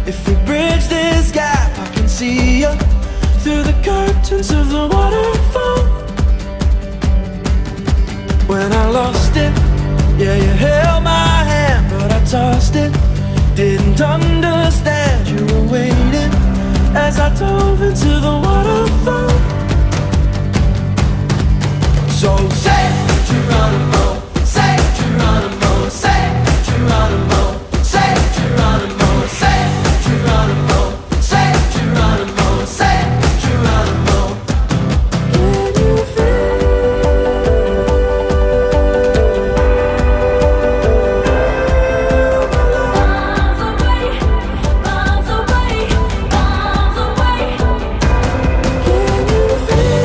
If we bridge this gap, I can see you through the curtains of the waterfall. When I lost it, yeah, you held my hand, but I tossed it. Didn't understand you were waiting as I dove into the waterfall. So say Geronimo, say Geronimo, say Geronimo, say Geronimo, say Geronimo, say Geronimo, say Geronimo. Can you feel miles away, miles away, miles away? Can you feel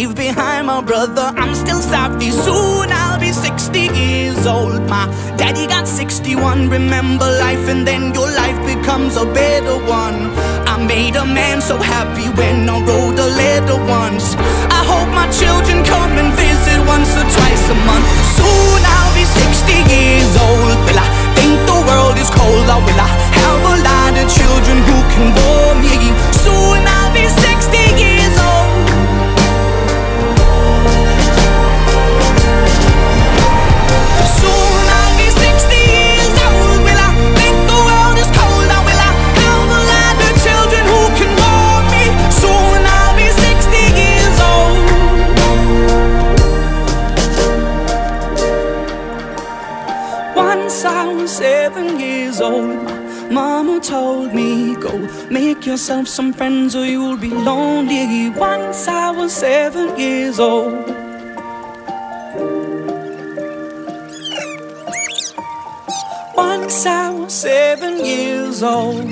leave behind my brother. I'm still savvy, soon I'll be 60 years old. My daddy got 61. Remember life and then your life becomes a better one. I made a man so happy when I wrote a letter once. I hope my children come and visit once or twice a month. Soon I'll be 60 years old. Will I think the world is cold, or will I have a lot of children who can bore me? Soon I'll be 60 years old. Soon I'll be 60 years old. Will I think the world is cold, or will I have a lot of children who can bore me? Soon I'll be 60 years old. Once I was 7 years old, Mama told me, go make yourself some friends or you'll be lonely. Once I was 7 years old. Once I was 7 years old.